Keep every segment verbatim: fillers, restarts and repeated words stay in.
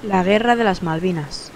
La Guerra de las Malvinas.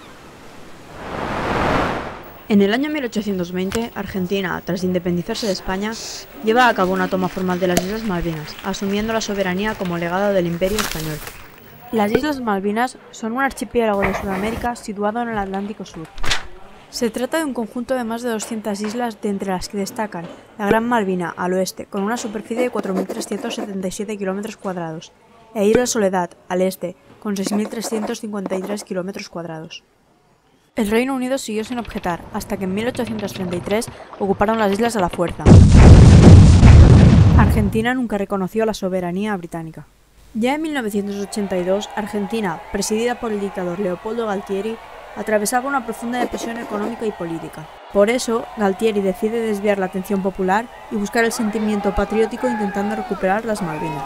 En el año mil ochocientos veinte, Argentina, tras independizarse de España, lleva a cabo una toma formal de las Islas Malvinas, asumiendo la soberanía como legado del Imperio Español. Las Islas Malvinas son un archipiélago de Sudamérica situado en el Atlántico Sur. Se trata de un conjunto de más de doscientas islas, de entre las que destacan la Gran Malvina al oeste, con una superficie de cuatro mil trescientos setenta y siete kilómetros cuadrados, e Isla Soledad al este, con seis mil trescientos cincuenta y tres kilómetros cuadrados. El Reino Unido siguió sin objetar, hasta que en mil ochocientos treinta y tres ocuparon las islas a la fuerza. Argentina nunca reconoció la soberanía británica. Ya en mil novecientos ochenta y dos, Argentina, presidida por el dictador Leopoldo Galtieri, atravesaba una profunda depresión económica y política. Por eso, Galtieri decide desviar la atención popular y buscar el sentimiento patriótico intentando recuperar las Malvinas.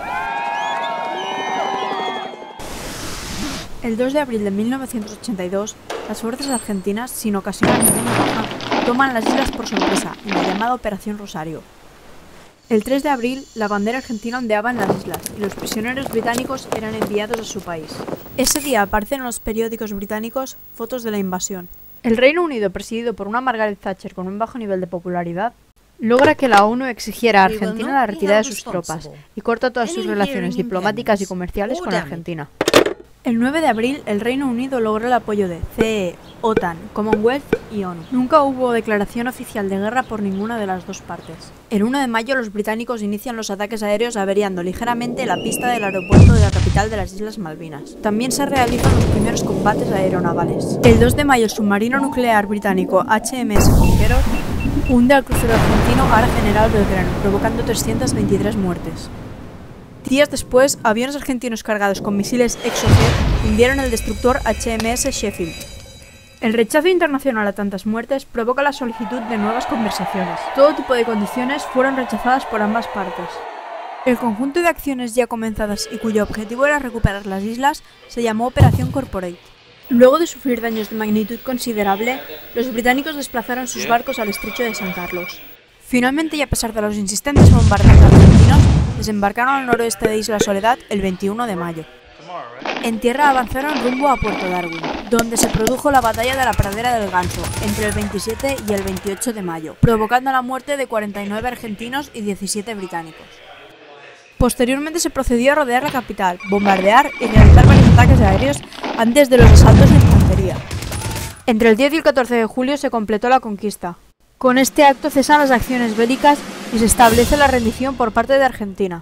El dos de abril de mil novecientos ochenta y dos, las fuerzas argentinas, sin ocasionar ninguna baja, toman las islas por sorpresa en la llamada Operación Rosario. El tres de abril, la bandera argentina ondeaba en las islas y los prisioneros británicos eran enviados a su país. Ese día aparecen en los periódicos británicos fotos de la invasión. El Reino Unido, presidido por una Margaret Thatcher con un bajo nivel de popularidad, logra que la ONU exigiera a Argentina la retirada de sus tropas y corta todas sus relaciones diplomáticas y comerciales con Argentina. El nueve de abril, el Reino Unido logró el apoyo de C E, OTAN, Commonwealth y ONU. Nunca hubo declaración oficial de guerra por ninguna de las dos partes. El uno de mayo, los británicos inician los ataques aéreos averiando ligeramente la pista del aeropuerto de la capital de las Islas Malvinas. También se realizan los primeros combates aeronavales. El dos de mayo, el submarino nuclear británico H M S Conqueror hunde al crucero argentino Ara General Belgrano, provocando trescientas veintitrés muertes. Días después, aviones argentinos cargados con misiles Exocet hundieron el destructor H M S Sheffield. El rechazo internacional a tantas muertes provoca la solicitud de nuevas conversaciones. Todo tipo de condiciones fueron rechazadas por ambas partes. El conjunto de acciones ya comenzadas y cuyo objetivo era recuperar las islas se llamó Operación Corporate. Luego de sufrir daños de magnitud considerable, los británicos desplazaron sus barcos al estrecho de San Carlos. Finalmente, y a pesar de los insistentes bombardeos argentinos, desembarcaron al noroeste de Isla Soledad el veintiuno de mayo. En tierra avanzaron rumbo a Puerto Darwin, donde se produjo la batalla de la Pradera del Ganso, entre el veintisiete y el veintiocho de mayo, provocando la muerte de cuarenta y nueve argentinos y diecisiete británicos. Posteriormente se procedió a rodear la capital, bombardear y realizar varios ataques aéreos antes de los asaltos de infantería. Entre el diez y el catorce de julio se completó la conquista. Con este acto cesan las acciones bélicas y se establece la rendición por parte de Argentina.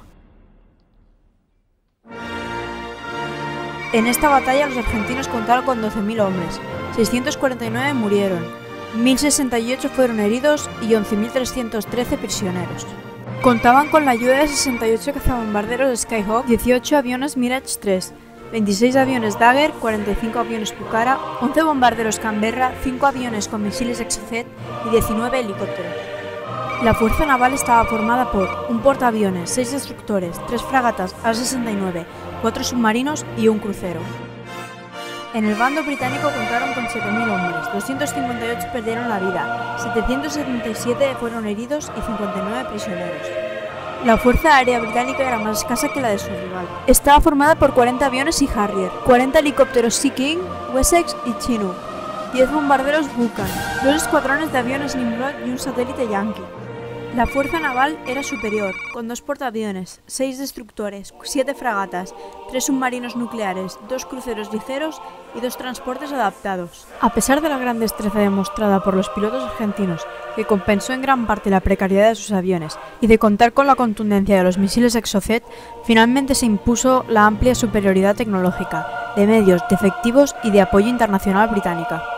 En esta batalla los argentinos contaron con doce mil hombres, seiscientos cuarenta y nueve murieron, mil sesenta y ocho fueron heridos y once mil trescientos trece prisioneros. Contaban con la ayuda de sesenta y ocho cazabombarderos Skyhawk, dieciocho aviones Mirage tres, veintiséis aviones Dagger, cuarenta y cinco aviones Pucara, once bombarderos Canberra, cinco aviones con misiles Exocet y diecinueve helicópteros. La fuerza naval estaba formada por un portaaviones, seis destructores, tres fragatas A sesenta y nueve, cuatro submarinos y un crucero. En el bando británico contaron con siete mil hombres, doscientos cincuenta y ocho perdieron la vida, setecientos setenta y siete fueron heridos y cincuenta y nueve prisioneros. La fuerza aérea británica era más escasa que la de su rival. Estaba formada por cuarenta aviones y Harrier, cuarenta helicópteros Sea King, Wessex y Chinook, diez bombarderos Vulcan, dos escuadrones de aviones Nimrod y un satélite Yankee. La fuerza naval era superior, con dos portaaviones, seis destructores, siete fragatas, tres submarinos nucleares, dos cruceros ligeros y dos transportes adaptados. A pesar de la gran destreza demostrada por los pilotos argentinos, que compensó en gran parte la precariedad de sus aviones, y de contar con la contundencia de los misiles Exocet, finalmente se impuso la amplia superioridad tecnológica, de medios, de efectivos y de apoyo internacional británica.